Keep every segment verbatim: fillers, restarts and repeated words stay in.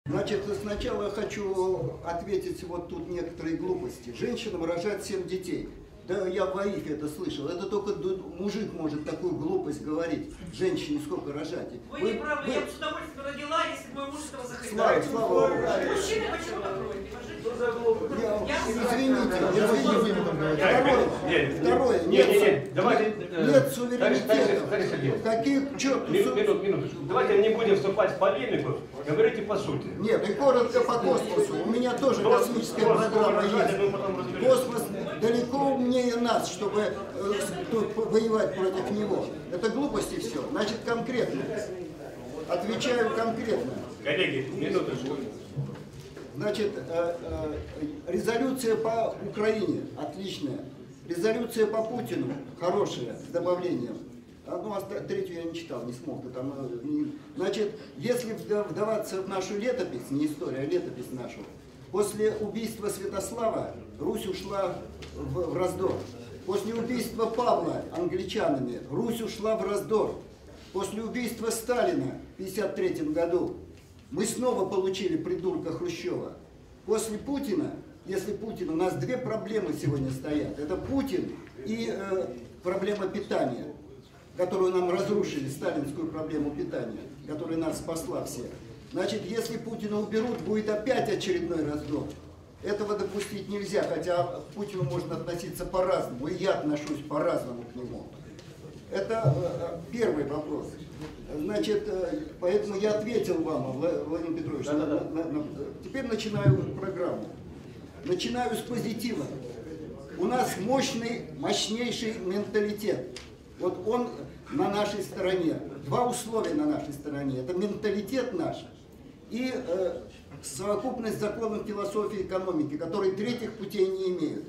Значит, сначала я хочу ответить вот тут некоторые глупости. Женщинам рожать семь детей. Да, я в АИФе это слышал. Это только мужик может такую глупость говорить. Женщине сколько рожать? Вы, вы не правы, вы... я бы с удовольствием родила, если бы мой муж этого захотел. Слава, слава Богу. Мужчины почему так против? Я, извините, извините. Второе, второе, нет, нет, нет, давайте, нет суверенитета. Каких, что? Минут, минуточку. Давайте не будем вступать в полемику, говорите по сути. Нет, и коротко по космосу. У меня тоже космическая программа есть. Космос далеко умнее нас, чтобы э, тут воевать против него. Это глупости все. Значит, конкретно. Отвечаю конкретно. Коллеги, минуточку. Значит, э, э, резолюция по Украине отличная. Резолюция по Путину хорошая, с добавлением. Ну, а третью я не читал, не смог. Там, не... Значит, если вдаваться в нашу летопись, не историю, а летопись нашу, после убийства Святослава Русь ушла в, в раздор. После убийства Павла англичанами Русь ушла в раздор. После убийства Сталина в пятьдесят третьем году мы снова получили придурка Хрущева. После Путина, если Путин, у нас две проблемы сегодня стоят. Это Путин и э, проблема питания, которую нам разрушили, сталинскую проблему питания, которая нас спасла всех. Значит, если Путина уберут, будет опять очередной раздор. Этого допустить нельзя, хотя к Путину можно относиться по-разному, и я отношусь по-разному к нему. Это э, первый вопрос. Значит, э, поэтому я ответил вам, Владимир Петрович. Да, да, да. На, на, на, теперь начинаю программу. Начинаю с позитива. У нас мощный, мощнейший менталитет. Вот он на нашей стороне. Два условия на нашей стороне. Это менталитет наш и э, совокупность законов философии и экономики, которые третьих путей не имеют.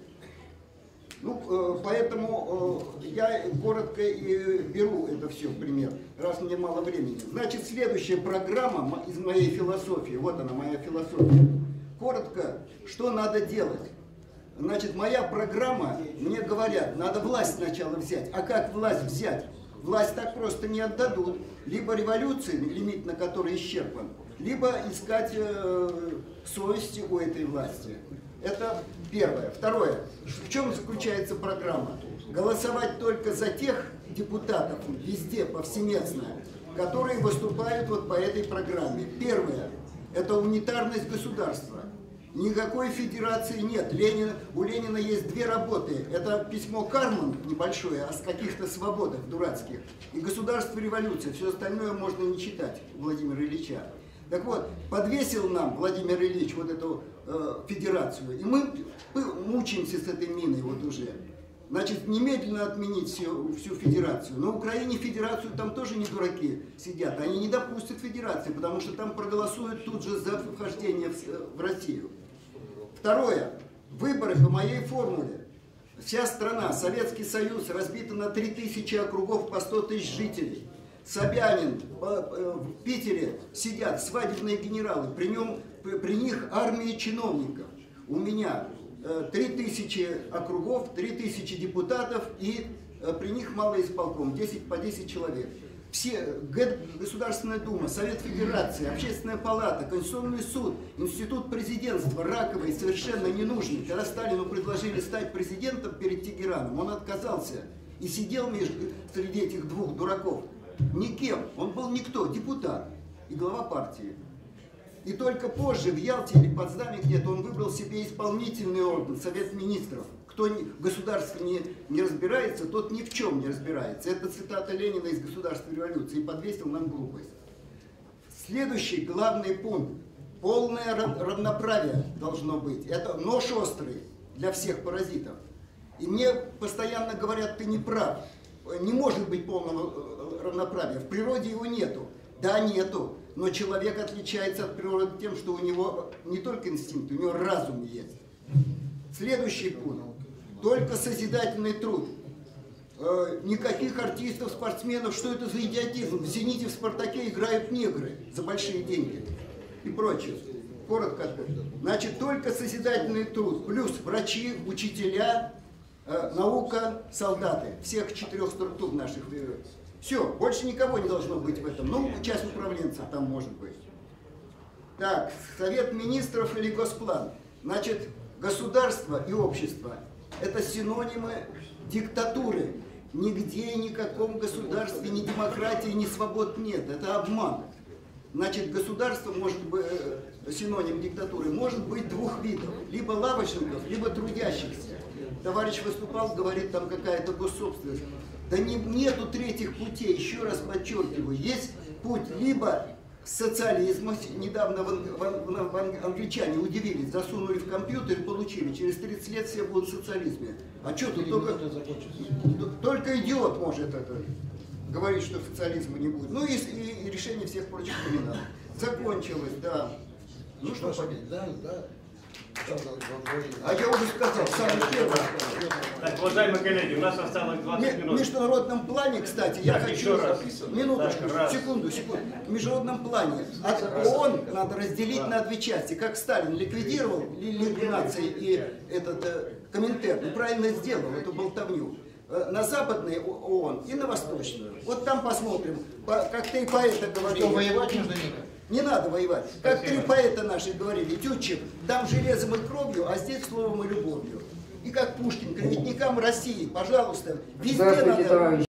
Ну, э, поэтому э, я коротко и беру это все в пример, раз мне мало времени. Значит, следующая программа из моей философии, вот она, моя философия. Коротко, что надо делать. Значит, моя программа, мне говорят, надо власть сначала взять. А как власть взять? Власть так просто не отдадут. Либо революции, лимит на который исчерпан, либо искать э, совести у этой власти. Это первое. Второе. В чем заключается программа? Голосовать только за тех депутатов, везде, повсеместно, которые выступают вот по этой программе. Первое. Это унитарность государства. Никакой федерации нет. Ленин, у Ленина есть две работы. Это письмо Карман небольшое, о каких-то свободах дурацких. И государство революции. Все остальное можно не читать Владимира Ильича. Так вот, подвесил нам Владимир Ильич вот эту э, федерацию. И мы мучаемся с этой миной вот уже. Значит, немедленно отменить всю, всю федерацию. На Украине федерацию там тоже не дураки сидят. Они не допустят федерации, потому что там проголосуют тут же за вхождение в, в Россию. Второе. Выборы по моей формуле. Вся страна, Советский Союз, разбита на три тысячи округов по сто тысяч жителей. Собянин в Питере сидят свадебные генералы, при, нем, при них армия чиновников. У меня три тысячи округов, три тысячи депутатов и при них малый исполком, десять по десять человек. Все, Государственная Дума, Совет Федерации, Общественная палата, Конституционный суд, Институт президентства, раковый, совершенно ненужный. Когда Сталину предложили стать президентом перед Тегераном, он отказался и сидел между, среди этих двух дураков. Никем, он был никто, депутат и глава партии. И только позже в Ялте или Потсдаме где-то он выбрал себе исполнительный орган, Совет Министров. Кто в государстве не, не разбирается, тот ни в чем не разбирается. Это цитата Ленина из «Государства революции» и подвесил нам глупость. Следующий главный пункт. Полное равноправие должно быть. Это нож острый для всех паразитов. И мне постоянно говорят, ты не прав. Не может быть полного равноправия. В природе его нету. Да, нету. Но человек отличается от природы тем, что у него не только инстинкт, у него разум есть. Следующий пункт. Только созидательный труд. Э, никаких артистов, спортсменов. Что это за идиотизм? В «Зените», в «Спартаке» играют негры за большие деньги. И прочее. Коротко. Значит, только созидательный труд. Плюс врачи, учителя, э, наука, солдаты. Всех четырех структур наших. Все, больше никого не должно быть в этом. Ну, часть управленцев там может быть. Так, Совет Министров или Госплан. Значит, государство и общество – это синонимы диктатуры. Нигде, ни в каком государстве, ни демократии, ни свобод нет. Это обман. Значит, государство может быть, синоним диктатуры, может быть двух видов. Либо лавочников, либо трудящихся. Товарищ выступал, говорит, там какая-то госсобственность. Да не, нету третьих путей, еще раз подчеркиваю. Есть путь либо социализма. Недавно в, в, в, в англичане удивились, засунули в компьютер и получили. Через тридцать лет все будут в социализме. А что тут только, только идиот может это говорить, что социализма не будет. Ну и, и, и решение всех прочих криминалов. Закончилось, да. Ну что, да, да. А я уже сказал, самый первый. Так, уважаемые коллеги, у нас осталось двадцать В минут. международном плане, кстати, я Так, хочу... еще раз. Минуточку, Так, раз. секунду, секунду. В международном плане от ООН надо разделить на две части. Как Сталин ликвидировал Лигу наций и этот э, Коминтерн, и правильно сделал эту болтовню. Э, на западный ООН и на восточную. Вот там посмотрим, по, как три поэта говорили. Что, воевать нужно никак? Не надо воевать. Как три поэта наши говорили, Тютчев, там железом и кровью, а здесь словом и любовью. И как Пушкин, клеветникам России, пожалуйста, везде надо...